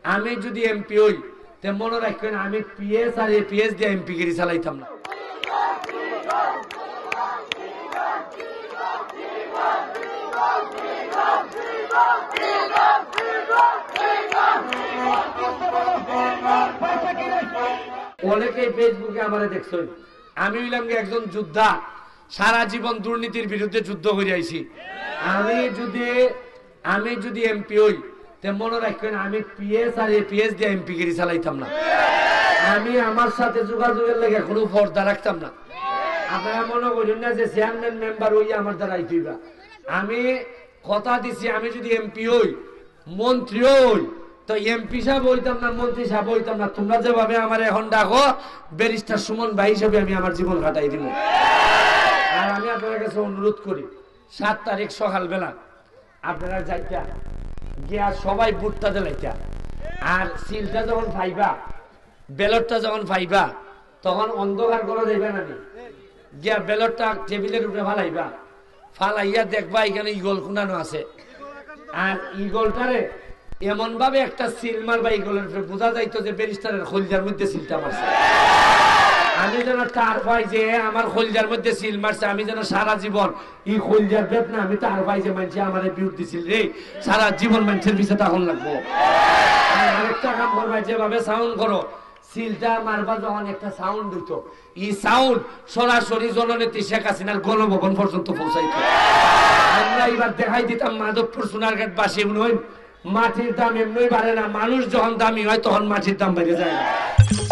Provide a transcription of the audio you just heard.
আমি যদি এমপি হই তে মনে রাখবেন আমি পিএস আর এপিএস দিয়ে এমপি গিরি চালাইতাম না। অনেকেই ফেসবুকে আমারে দেখছেন, আমি হইলাম একজন যোদ্ধা, সারা জীবন দুর্নীতির বিরুদ্ধে যুদ্ধ করে আইছি। আমি যদি এমপি হই তে মনে রাখবেন আমি পিএস আর এপিএস দিয়ে এমপি গিরি চালাইতাম না। আমি আমার সাথে যোগাযোগের লেগে কোনো পর্দা রাখতাম না। আপনারা মনে করেন না যে চেয়ারম্যান মেম্বার হই আমার দ্বারা আইতেইবা। আমি কথা দিছি আমি যদি এমপি হই, মন্ত্রীও হই, তো এমপি সাহেব হইতাম না, মন্ত্রী সাহেব হইতাম না। তোমরা যেভাবে আমার এখন ডাকো ব্যারিস্টার সুমন ভাই হিসেবে আমি আমার জীবন কাটাই দিব। আর আমি আপনার কাছে অনুরোধ করি 7 তারিখ সকালবেলা আপনারা যাইতা গিয়া সবাই বুটটা দিলাইতা, আর সিলটা যখন পাইবা, ব্যালটটা যখন পাইবা, তখন অন্ধকার করে যাইবা না, গিয়া ব্যালটটা টেবিলের উপরে ফালাইবা, ফালাইয়া দেখবা এখানে ইগল খুনানো আছে। আর ইগলটারে এমন ভাবে একটা সিল মারবা ইগলের উপরে বোঝা যাইতো যে ব্যারিস্টারের খলজার মধ্যে সিলটা মারছে। আমি যেন টার পাই যে আমার খলজার মধ্যে সিল মারছে, আমি যেন সারা জীবন এই খলজার বেদ না, আমি টার পাই যে মানুষ আমার বিরুদ্ধে দিছিল রে, সারা জীবন মানুষের পিছিয়ে তখন লাগবো। আরেকটা কাম করবা, যেভাবে সাউন্ড করো, সিলটা মারবা যখন একটা সাউন্ড দিত, এই সাউন্ড সরাসরি জননেত্রী শেখ হাসিনার গণভবন পর্যন্ত পৌঁছাইতো। আমরা এবার দেখাই দিতাম মাধবপুর সোনারঘাট বাসী মাটির দাম এমনি বাড়ে না, মানুষ যখন দামি হয় তখন মাটির দাম বেড়ে যায় না।